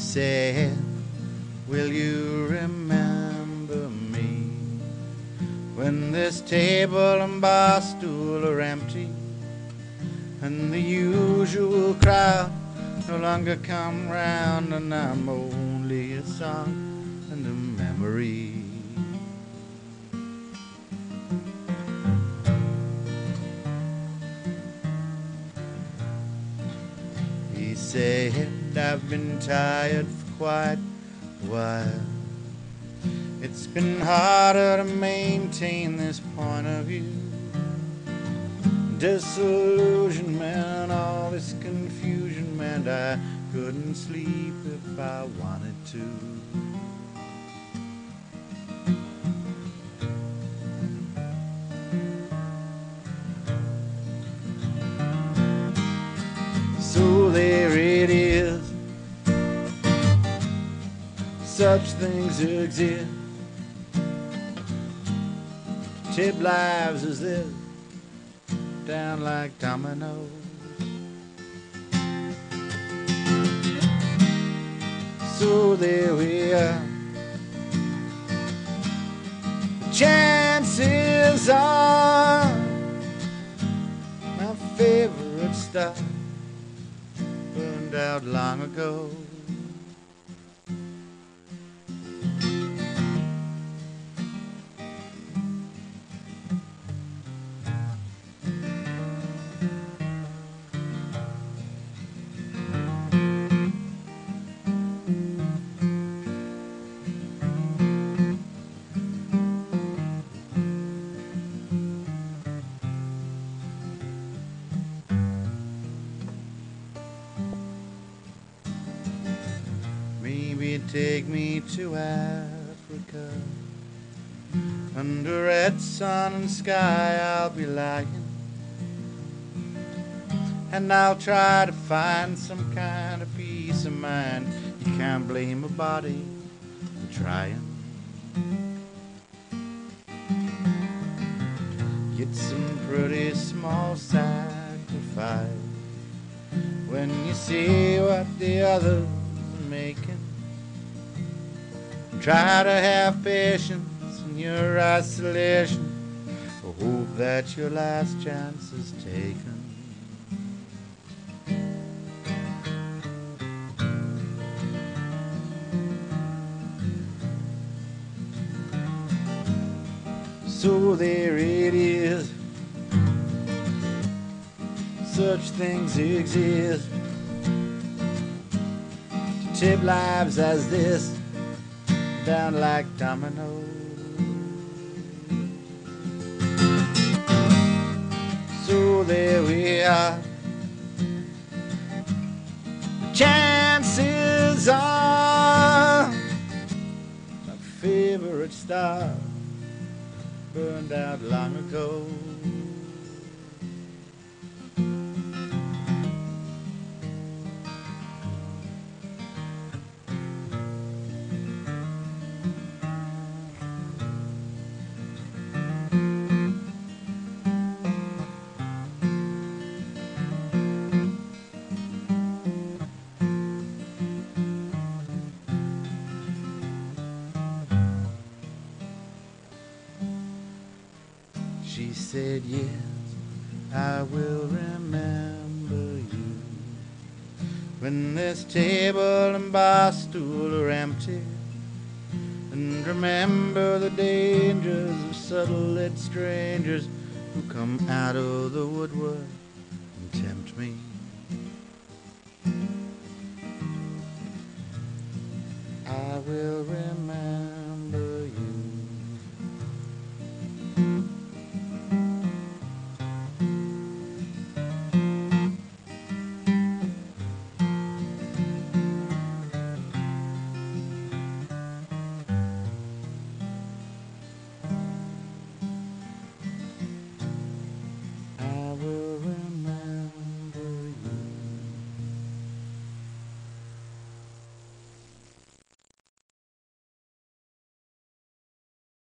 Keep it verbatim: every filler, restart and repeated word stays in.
said, will you remember me when this table and bar stool are empty and the usual crowd no longer come round, and I'm only a song and a memory? He said, I've been tired for quite a while. It's been harder to maintain this point of view. Disillusionment, all this confusion meant I couldn't sleep if I wanted to. So there it is, such things exist, tip lives as this, down like dominoes. So there we are, chances are my favorite star burned out long ago. Maybe take me to Africa. Under red sun and sky I'll be lying, and I'll try to find some kind of peace of mind. You can't blame a body for trying. Get some pretty small sacrifice when you see what the others are making. Try to have patience in your isolation. Hope that your last chance is taken. So there it is, such things exist, to tip lives as this, down like dominoes. So there we are, chances are my favorite star burned out long ago. She said, yes, I will remember you when this table and bar stool are empty, and remember the dangers of subtle-lit strangers who come out of the woodwork and tempt me.